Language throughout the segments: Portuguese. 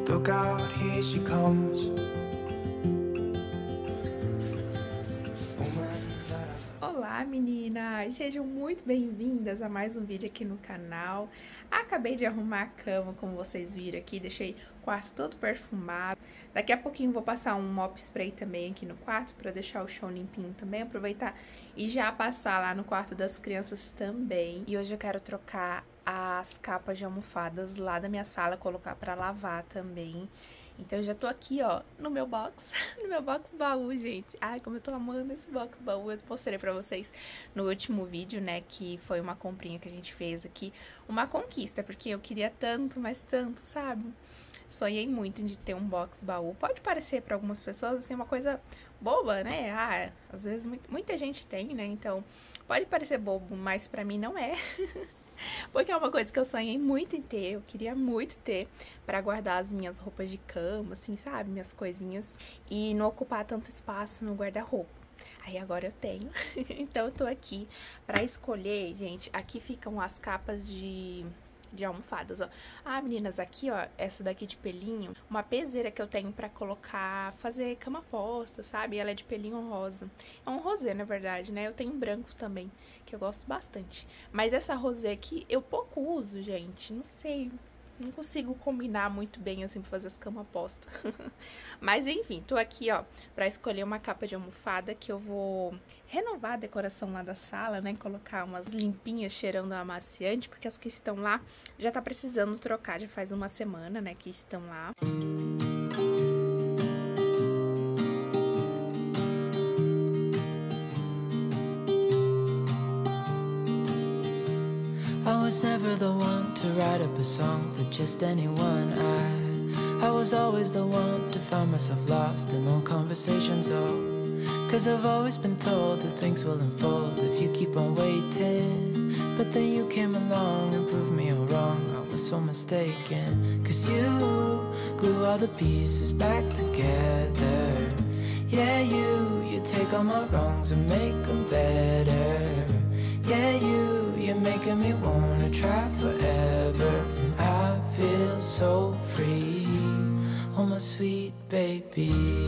Look out, here she comes. Olá meninas, sejam muito bem-vindas a mais um vídeo aqui no canal. Acabei de arrumar a cama, como vocês viram aqui, deixei o quarto todo perfumado. Daqui a pouquinho vou passar um mop spray também aqui no quarto para deixar o chão limpinho também, aproveitar e já passar lá no quarto das crianças também. E hoje eu quero trocar as capas de almofadas lá da minha sala, colocar para lavar também. Então eu já tô aqui, ó, no meu box, no meu box baú, gente. Ai, como eu tô amando esse box baú. Eu mostrei pra vocês no último vídeo, né, que foi uma comprinha que a gente fez aqui. Uma conquista, porque eu queria tanto, mas tanto, sabe? Sonhei muito de ter um box baú. Pode parecer pra algumas pessoas, assim, uma coisa boba, né? Ah, às vezes muita gente tem, né? Então, pode parecer bobo, mas pra mim não é. Porque é uma coisa que eu sonhei muito em ter, eu queria muito ter pra guardar as minhas roupas de cama, assim, sabe? Minhas coisinhas e não ocupar tanto espaço no guarda-roupa. Aí agora eu tenho, então eu tô aqui pra escolher, gente, aqui ficam as capas de almofadas, ó. Ah, meninas, aqui, ó, essa daqui de pelinho, uma peseira que eu tenho pra colocar, fazer cama posta, sabe? Ela é de pelinho rosa. É um rosé, na verdade, né? Eu tenho branco também, que eu gosto bastante. Mas essa rosé aqui, eu pouco uso, gente. Não sei, não consigo combinar muito bem, assim, pra fazer as camas posta. Mas, enfim, tô aqui, ó, pra escolher uma capa de almofada que eu vou renovar a decoração lá da sala, né? Colocar umas limpinhas cheirando a amaciante, porque as que estão lá já tá precisando trocar, já faz uma semana, né, que estão lá. I was never the one to write up a song for just anyone. I was always the one to find myself lost in old conversations. Oh, 'cause I've always been told that things will unfold if you keep on waiting. But then you came along and proved me all wrong. I was so mistaken. 'Cause you glue all the pieces back together. Yeah, you take all my wrongs and make them better. Yeah, you're making me wanna try forever. And I feel so free, oh my sweet baby.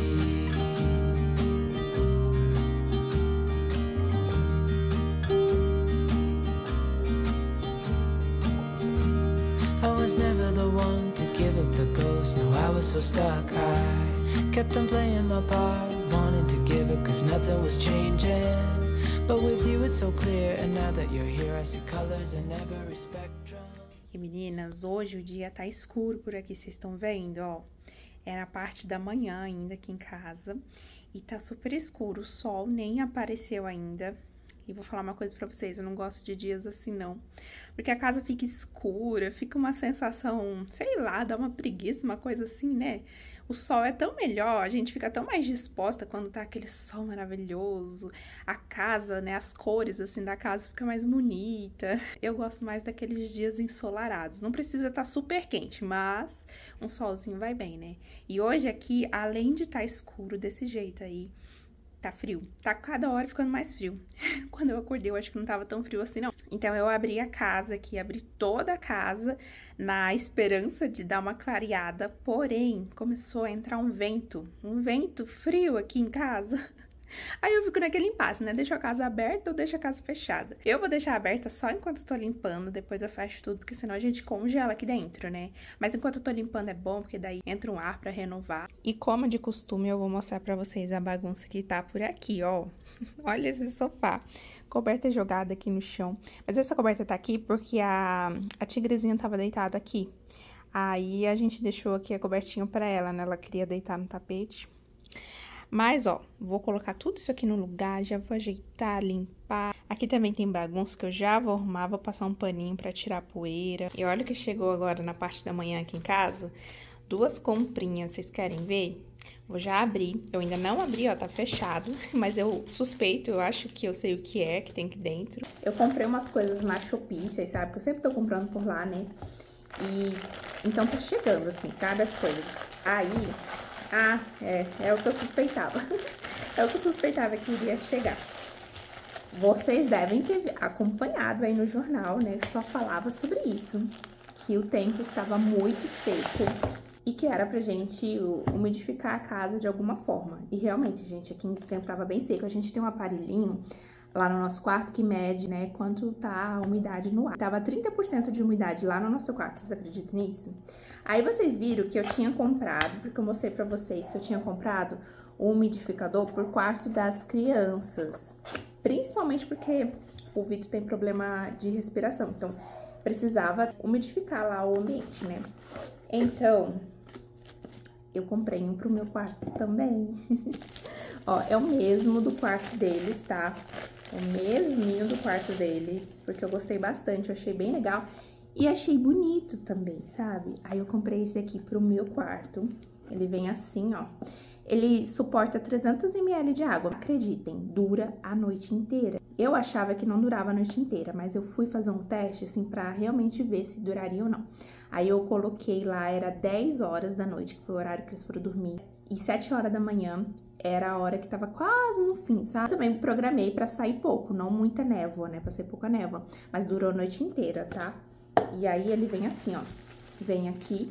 I was never the one to give up the ghost. No, I was so stuck. I kept on playing my part, wanting to give up 'cause nothing was changing. But with you it's so clear, and now that you're here I see colors in every spectrum. E meninas, hoje o dia tá escuro por aqui, vocês estão vendo, ó. É na parte da manhã ainda aqui em casa e tá super escuro, o sol nem apareceu ainda. E vou falar uma coisa pra vocês, eu não gosto de dias assim não, porque a casa fica escura, fica uma sensação, sei lá, dá uma preguiça, uma coisa assim, né? O sol é tão melhor, a gente fica tão mais disposta quando tá aquele sol maravilhoso, a casa, né, as cores assim da casa fica mais bonita. Eu gosto mais daqueles dias ensolarados, não precisa estar super quente, mas um solzinho vai bem, né? E hoje aqui, além de estar escuro desse jeito aí, tá frio, tá cada hora ficando mais frio. Quando eu acordei, eu acho que não tava tão frio assim, não. Então, eu abri a casa aqui, abri toda a casa na esperança de dar uma clareada, porém, começou a entrar um vento frio aqui em casa. Aí eu fico naquele impasse, né? Deixo a casa aberta ou deixo a casa fechada? Eu vou deixar aberta só enquanto eu tô limpando, depois eu fecho tudo, porque senão a gente congela aqui dentro, né? Mas enquanto eu tô limpando é bom, porque daí entra um ar pra renovar. E como de costume, eu vou mostrar pra vocês a bagunça que tá por aqui, ó. Olha esse sofá. Coberta jogada aqui no chão. Mas essa coberta tá aqui porque a tigrezinha tava deitada aqui. Aí a gente deixou aqui a cobertinha pra ela, né? Ela queria deitar no tapete. Mas, ó, vou colocar tudo isso aqui no lugar, já vou ajeitar, limpar. Aqui também tem bagunça que eu já vou arrumar, vou passar um paninho pra tirar a poeira. E olha o que chegou agora na parte da manhã aqui em casa. Duas comprinhas, vocês querem ver? Vou já abrir. Eu ainda não abri, ó, tá fechado. Mas eu suspeito, eu acho que eu sei o que é que tem aqui dentro. Eu comprei umas coisas na Shopee, vocês sabem que eu sempre tô comprando por lá, né? E então tá chegando, assim, sabe, as coisas. Aí... Ah, é o que eu suspeitava. É o que eu suspeitava que iria chegar. Vocês devem ter acompanhado aí no jornal, né? Que só falava sobre isso. Que o tempo estava muito seco e que era pra gente umidificar a casa de alguma forma. E realmente, gente, aqui o tempo tava bem seco. A gente tem um aparelhinho lá no nosso quarto que mede, né, quanto tá a umidade no ar. Tava 30% de umidade lá no nosso quarto, vocês acreditam nisso? Aí vocês viram que eu tinha comprado, porque eu mostrei pra vocês que eu tinha comprado o umidificador por quarto das crianças. Principalmente porque o Vitor tem problema de respiração, então precisava umidificar lá o ambiente, né? Então, eu comprei um pro meu quarto também. Ó, é o mesmo do quarto deles, tá? É o mesminho do quarto deles, porque eu gostei bastante, eu achei bem legal. E achei bonito também, sabe? Aí eu comprei esse aqui pro meu quarto. Ele vem assim, ó. Ele suporta 300 ml de água. Acreditem, dura a noite inteira. Eu achava que não durava a noite inteira, mas eu fui fazer um teste, assim, pra realmente ver se duraria ou não. Aí eu coloquei lá, era 10 horas da noite, que foi o horário que eles foram dormir. E 7 horas da manhã era a hora que tava quase no fim, sabe? Também me programei pra sair pouco, não muita névoa, né? Pra sair pouca névoa. Mas durou a noite inteira, tá? E aí ele vem assim, ó. Vem aqui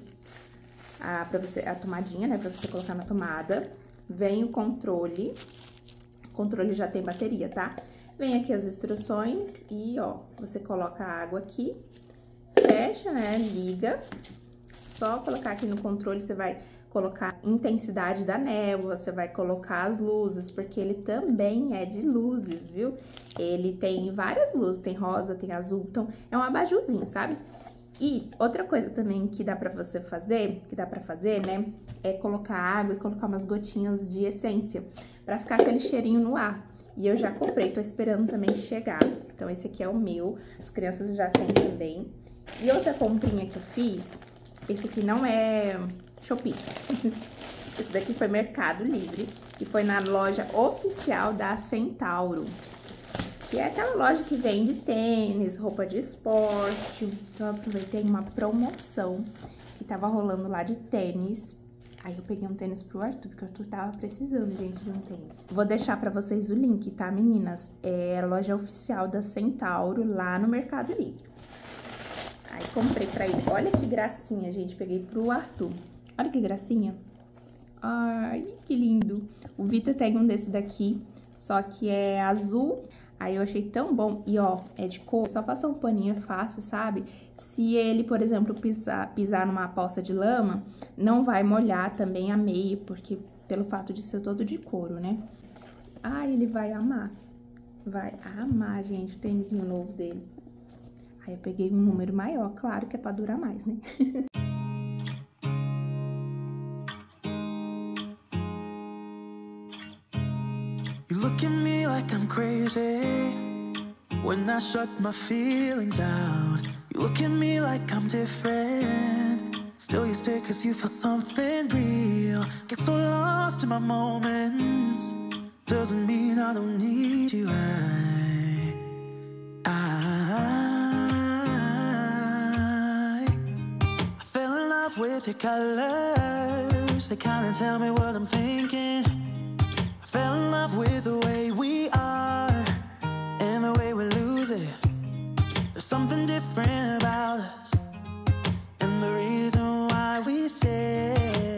a tomadinha, né? Pra você colocar na tomada. Vem o controle. O controle já tem bateria, tá? Vem aqui as instruções e, ó, você coloca a água aqui. Fecha, né? Liga. Só colocar aqui no controle, você vai colocar a intensidade da névoa, você vai colocar as luzes, porque ele também é de luzes, viu? Ele tem várias luzes, tem rosa, tem azul, então é um abajurzinho, sabe? E outra coisa também que dá pra você fazer, né, é colocar água e colocar umas gotinhas de essência, pra ficar aquele cheirinho no ar. E eu já comprei, tô esperando também chegar. Então esse aqui é o meu, as crianças já têm também. E outra comprinha que eu fiz, esse aqui não é Shopee. Esse daqui foi Mercado Livre e foi na loja oficial da Centauro. Que é aquela loja que vende tênis, roupa de esporte. Então eu aproveitei uma promoção que tava rolando lá de tênis. Aí eu peguei um tênis pro Arthur, porque o Arthur tava precisando, gente, de um tênis. Vou deixar pra vocês o link, tá, meninas? É a loja oficial da Centauro lá no Mercado Livre. Aí comprei pra ele. Olha que gracinha, gente. Peguei pro Arthur. Olha que gracinha. Ai, que lindo. O Vitor tem um desse daqui, só que é azul. Aí eu achei tão bom. E, ó, é de cor. Só passar um paninho, é fácil, sabe? Se ele, por exemplo, pisar numa poça de lama, não vai molhar também a meia, porque pelo fato de ser todo de couro, né? Ai, ele vai amar. Vai amar, gente, o tênisinho novo dele. Aí eu peguei um número maior, claro que é pra durar mais, né? You look at me like I'm crazy when I shut my feelings out. You look at me like I'm different. Still you stay cause you feel something real. Get so lost in my moments. Doesn't mean I don't need you. I fell in love with your colors. They kinda tell me what I'm thinking. I fell in love with the way we are and the way we lose it. There's something different about us, and the reason why we stay.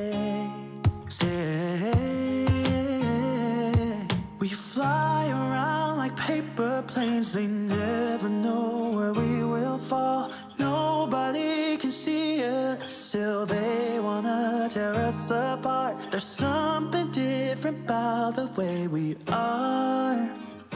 We fly around like paper planes. They never know where we will fall. Nobody can see us, still they wanna tear us apart. There's something different about the way we are.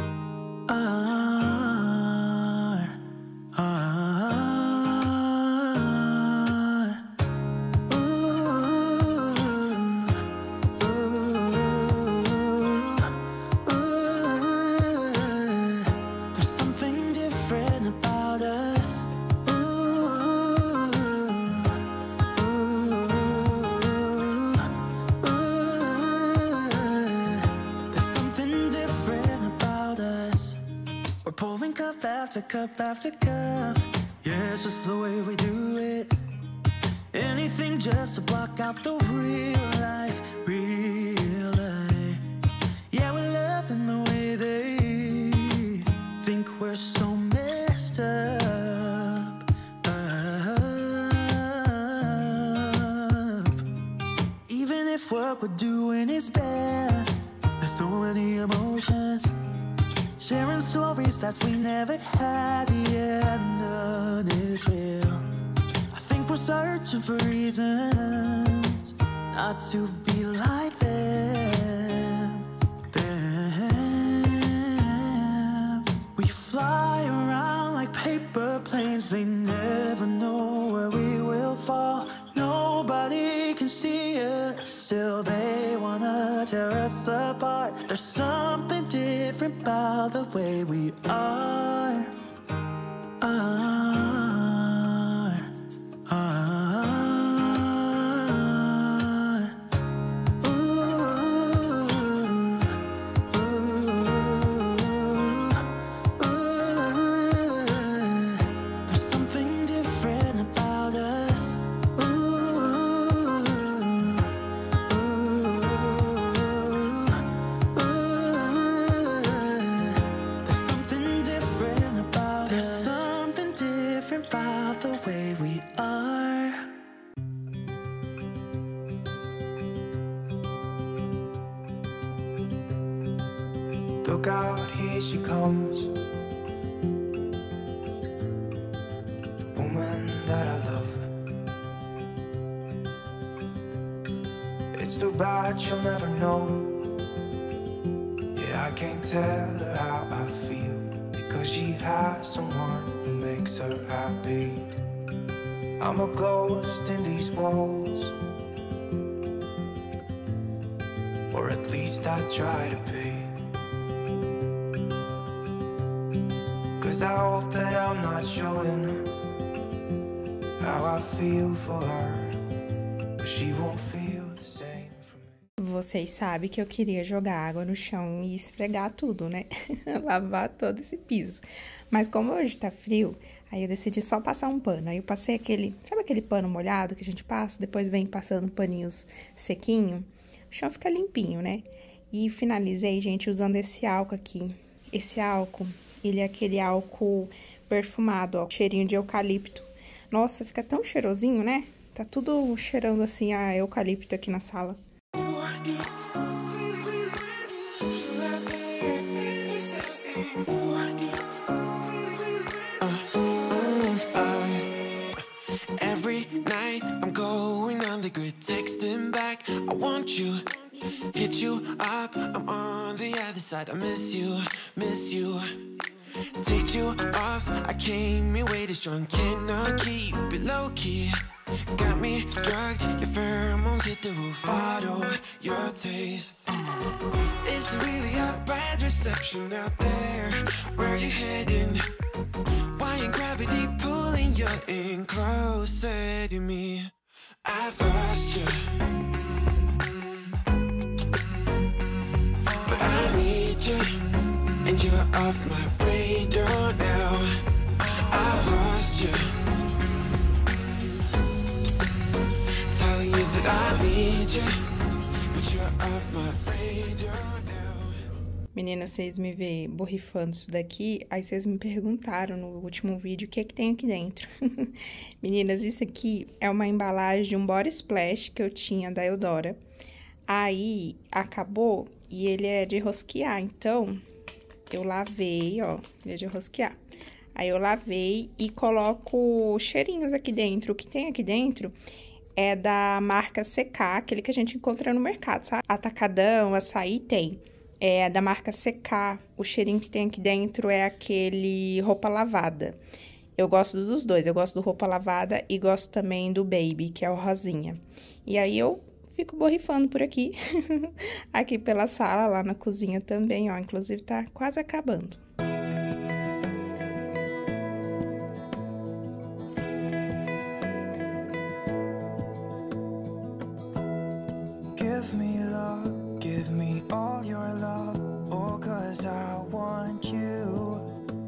There's something different about us. There's something different about us. We're pouring cup after cup after cup. Yeah, it's just the way we do it. Anything just to block out the real life, real life. Yeah, we're loving the way they think we're so messed up. what we're doing is bad. There's so many emotions, sharing stories that we never had. Yeah, none is real. I think we're searching for reasons not to be like them. We fly around like paper planes. They never know where we will fall. Nobody can see us, still they wanna tear us apart. There's something different about the way we are. There's something different about us. There's something different about us. There's something different about the way we are. Look out, here she comes, the woman that I love. It's too bad she'll never know. Yeah, I can't tell her how I feel, because she has someone who makes her happy. I'm a ghost in these walls, or at least I try to be. 'Cause I hope that I'm not showing how I feel for her, but she won't feel the same for me. Vocês sabem que eu queria jogar água no chão e esfregar tudo, né? Lavar todo esse piso. Mas como hoje tá frio, aí eu decidi só passar um pano. Aí eu passei aquele... Sabe aquele pano molhado que a gente passa? Depois vem passando paninhos sequinho. O chão fica limpinho, né? E finalizei, gente, usando esse álcool aqui. Esse álcool, ele é aquele álcool perfumado, ó. Cheirinho de eucalipto. Nossa, fica tão cheirosinho, né? Tá tudo cheirando assim a eucalipto aqui na sala. Every night I'm going on the grid, texting back, I want you, hit you up, I'm on the other side, I miss you, take you off, I came in way too strong, cannot keep it low key, got me drugged, your pheromones hit the roof, bottle your taste. It's really a bad reception out there, where you heading? Why ain't gravity pulling you in closer to me? I've lost you, but I need you, and you're off my radar now. I've lost you, telling you that I need you, but you're off my radar now. Meninas, vocês me vê borrifando isso daqui, aí vocês me perguntaram no último vídeo o que é que tem aqui dentro. Meninas, isso aqui é uma embalagem de um body splash que eu tinha da Eudora. Aí, acabou e ele é de rosquear, então eu lavei, ó, ele é de rosquear. Aí eu lavei e coloco cheirinhos aqui dentro. O que tem aqui dentro é da marca CK, aquele que a gente encontra no mercado, sabe? Atacadão, Açaí tem. É da marca CK, o cheirinho que tem aqui dentro é aquele roupa lavada. Eu gosto dos dois, eu gosto do roupa lavada e gosto também do baby, que é o rosinha. E aí eu fico borrifando por aqui, aqui pela sala, lá na cozinha também, ó, inclusive tá quase acabando. Give me love, give me all your love, oh, 'cause I want you.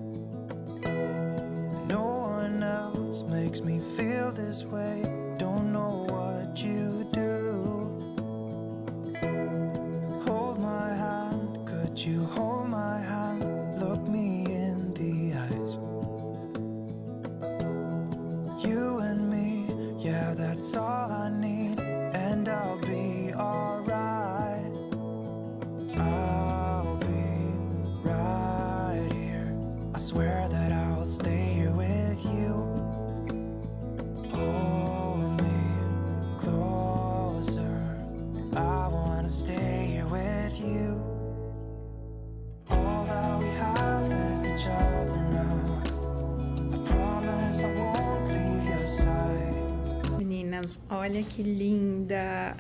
No one else makes me feel this way, don't know what you do. Hold my hand, could you hold my hand, look me in the eyes. You and me, yeah, that's all I need, and I'll be alright. swear that I'll stay here with you. Hold me closer. I wanna stay here with you. All that we have is each other now. I promise I won't leave your side. Meninas, olha que linda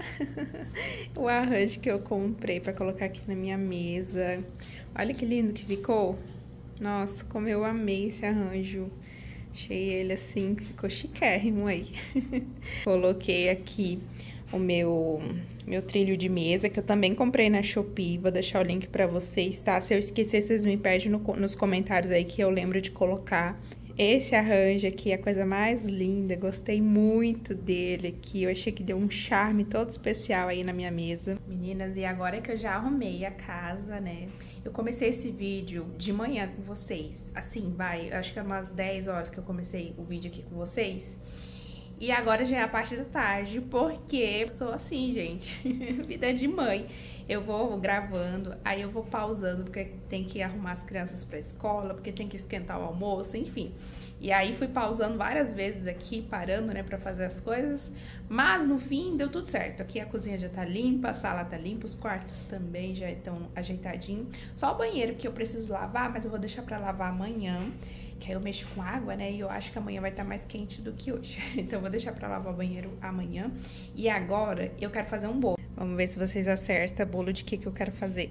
o arranjo que eu comprei pra colocar aqui na minha mesa. Olha que lindo que ficou. Nossa, como eu amei esse arranjo. Achei ele assim, ficou chiquérrimo aí. Coloquei aqui o meu trilho de mesa, que eu também comprei na Shopee. Vou deixar o link pra vocês, tá? Se eu esquecer, vocês me pedem nos comentários aí que eu lembro de colocar. Esse arranjo aqui é a coisa mais linda, gostei muito dele aqui. Eu achei que deu um charme todo especial aí na minha mesa. Meninas, e agora que eu já arrumei a casa, né? Eu comecei esse vídeo de manhã com vocês. Assim, eu acho que é umas 10 horas que eu comecei o vídeo aqui com vocês. E agora já é a parte da tarde, porque eu sou assim, gente, vida de mãe. Eu vou gravando, aí eu vou pausando, porque tem que arrumar as crianças pra escola, porque tem que esquentar o almoço, enfim. E aí fui pausando várias vezes aqui, parando, né, pra fazer as coisas. Mas no fim deu tudo certo. Aqui a cozinha já tá limpa, a sala tá limpa, os quartos também já estão ajeitadinhos. Só o banheiro que eu preciso lavar, mas eu vou deixar pra lavar amanhã. Que aí eu mexo com água, né, e eu acho que amanhã vai estar mais quente do que hoje. Então eu vou deixar pra lavar o banheiro amanhã. E agora eu quero fazer um bolo. Vamos ver se vocês acertam bolo de que eu quero fazer.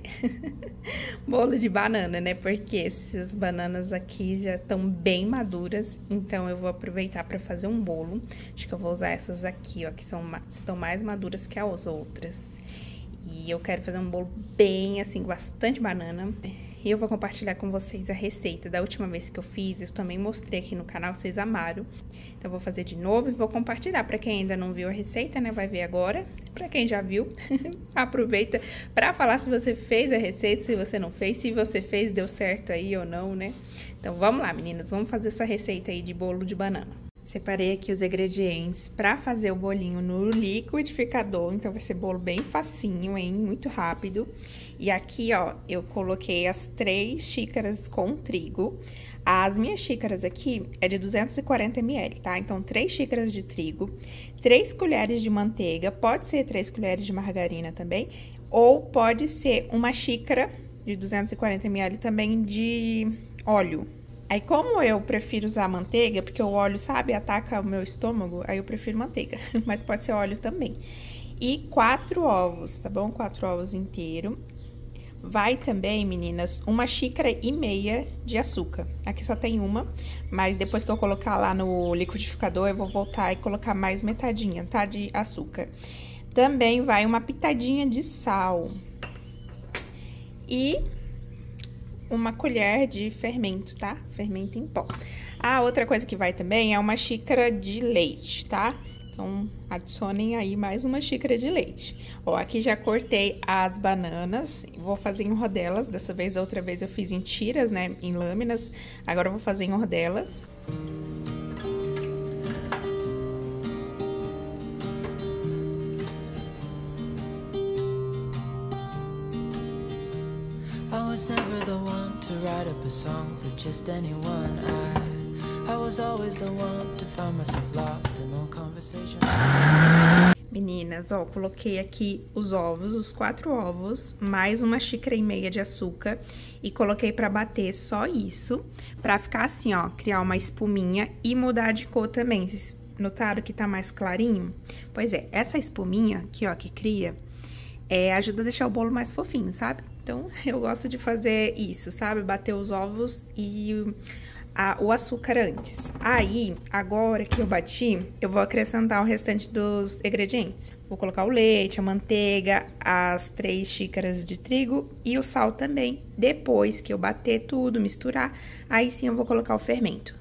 Bolo de banana, né, porque essas bananas aqui já estão bem maduras. Então eu vou aproveitar pra fazer um bolo. Acho que eu vou usar essas aqui, ó, que estão mais maduras que as outras. E eu quero fazer um bolo bem, assim, com bastante banana. E eu vou compartilhar com vocês a receita da última vez que eu fiz. Eu também mostrei aqui no canal, vocês amaram. Então eu vou fazer de novo e vou compartilhar. Pra quem ainda não viu a receita, né, vai ver agora. Pra quem já viu, aproveita pra falar se você fez a receita, se você não fez. Se você fez, deu certo aí ou não, né? Então vamos lá, meninas, vamos fazer essa receita aí de bolo de banana. Separei aqui os ingredientes para fazer o bolinho no liquidificador, então vai ser bolo bem facinho, hein? Muito rápido. E aqui, ó, eu coloquei as 3 xícaras com trigo. As minhas xícaras aqui é de 240 ml, tá? Então, 3 xícaras de trigo, 3 colheres de manteiga, pode ser 3 colheres de margarina também, ou pode ser uma xícara de 240 ml também de óleo. Aí, como eu prefiro usar manteiga, porque o óleo, sabe, ataca o meu estômago, aí eu prefiro manteiga, mas pode ser óleo também. E 4 ovos, tá bom? 4 ovos inteiros. Vai também, meninas, 1,5 xícaras de açúcar. Aqui só tem uma, mas depois que eu colocar lá no liquidificador, eu vou voltar e colocar mais metadinha, tá? De açúcar. Também vai uma pitadinha de sal. E uma colher de fermento, tá? Fermento em pó. A outra coisa que vai também é 1 xícara de leite, tá? Então, adicionem aí mais 1 xícara de leite. Ó, aqui já cortei as bananas, vou fazer em rodelas. Dessa vez, da outra vez eu fiz em tiras, né? Em lâminas. Agora eu vou fazer em rodelas. I was never the one to write up a song for just anyone. I was always the one to find myself lost in long conversations. Meninas, ó, coloquei aqui os ovos, os 4 ovos, mais 1,5 xícara de açúcar e coloquei pra bater só isso, pra ficar assim, ó, criar uma espuminha e mudar de cor também. Vocês notaram que tá mais clarinho? Pois é, essa espuminha aqui, ó, que cria, ajuda a deixar o bolo mais fofinho, sabe? Então, eu gosto de fazer isso, sabe? Bater os ovos e o açúcar antes. Aí, agora que eu bati, eu vou acrescentar o restante dos ingredientes. Vou colocar o leite, a manteiga, as 3 xícaras de trigo e o sal também. Depois que eu bater tudo, misturar, aí sim eu vou colocar o fermento.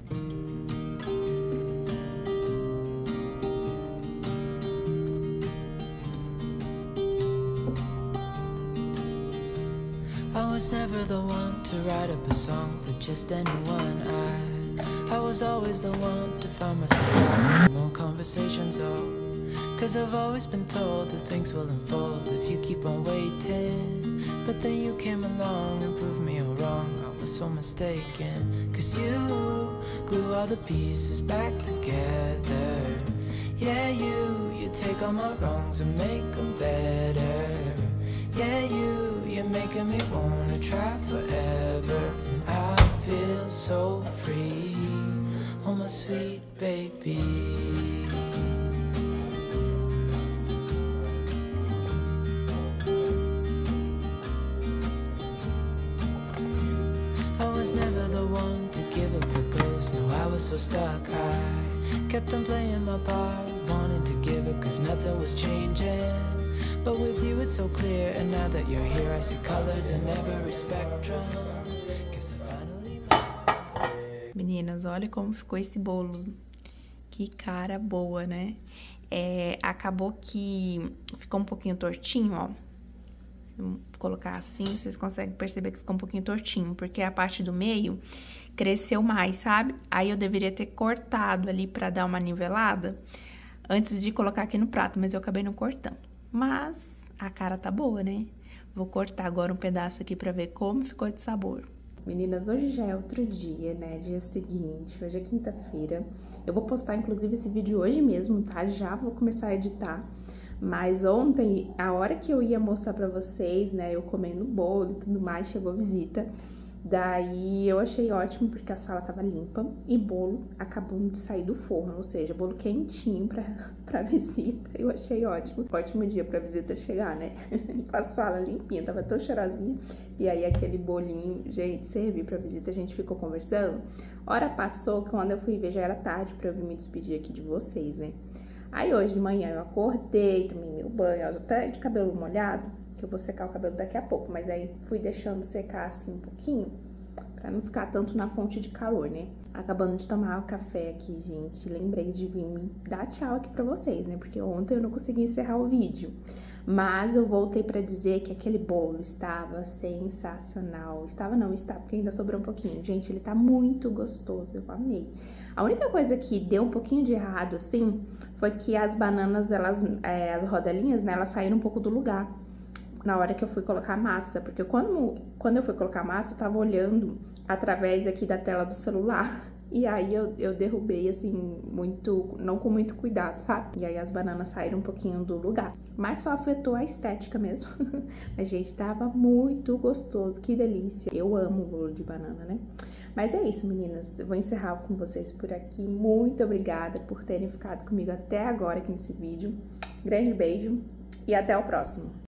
I was never the one to write up a song for just anyone. I was always the one to find myself lost in long conversations. Oh, 'cause I've always been told that things will unfold if you keep on waiting. But then you came along and proved me all wrong. was so mistaken. 'Cause you glue all the pieces back together. Yeah, you take all my wrongs and make them better. Yeah, you're making me wanna try forever. And I feel so free, oh my sweet baby. I was never the one to give up the ghost. No, I was so stuck. I kept on playing my part, wanting to give up cause nothing was changing. But with you it's so clear, and now that you're here I see colors in every spectrum. Guess I finally love. Meninas, olha como ficou esse bolo. Que cara boa, né? Acabou que ficou um pouquinho tortinho, ó. Se eu colocar assim, vocês conseguem perceber que ficou um pouquinho tortinho, porque a parte do meio cresceu mais, sabe? Aí eu deveria ter cortado ali pra dar uma nivelada antes de colocar aqui no prato, mas eu acabei não cortando. Mas a cara tá boa, né? Vou cortar agora um pedaço aqui pra ver como ficou de sabor. Meninas, hoje já é outro dia, né? Dia seguinte, hoje é quinta-feira. Eu vou postar, inclusive, esse vídeo hoje mesmo, tá? Já vou começar a editar. Mas ontem, a hora que eu ia mostrar pra vocês, né? Eu comendo bolo e tudo mais, chegou visita. Daí eu achei ótimo, porque a sala tava limpa e bolo acabou de sair do forno, ou seja, bolo quentinho pra visita. Eu achei ótimo. Ótimo dia pra visita chegar, né? Com a sala limpinha, tava tão cheirosinha. E aí aquele bolinho, gente, servi pra visita, a gente ficou conversando. Hora passou, quando eu fui ver já era tarde pra eu vir me despedir aqui de vocês, né? Aí hoje de manhã eu acordei, tomei meu banho, eu tô até de cabelo molhado, que eu vou secar o cabelo daqui a pouco, mas aí fui deixando secar assim um pouquinho, pra não ficar tanto na fonte de calor, né? Acabando de tomar o café aqui, gente, lembrei de vir dar tchau aqui pra vocês, né? Porque ontem eu não consegui encerrar o vídeo, mas eu voltei pra dizer que aquele bolo estava sensacional. Estava não, está, porque ainda sobrou um pouquinho. Gente, ele tá muito gostoso, eu amei. A única coisa que deu um pouquinho de errado, assim, foi que as bananas, elas, as rodelinhas, né, elas saíram um pouco do lugar na hora que eu fui colocar a massa, porque quando eu fui colocar a massa, eu tava olhando através aqui da tela do celular, e aí eu derrubei, assim, não com muito cuidado, sabe? E aí as bananas saíram um pouquinho do lugar, mas só afetou a estética mesmo. Mas, gente, tava muito gostoso, que delícia. Eu amo o bolo de banana, né? Mas é isso, meninas, eu vou encerrar com vocês por aqui. Muito obrigada por terem ficado comigo até agora aqui nesse vídeo. Grande beijo e até o próximo.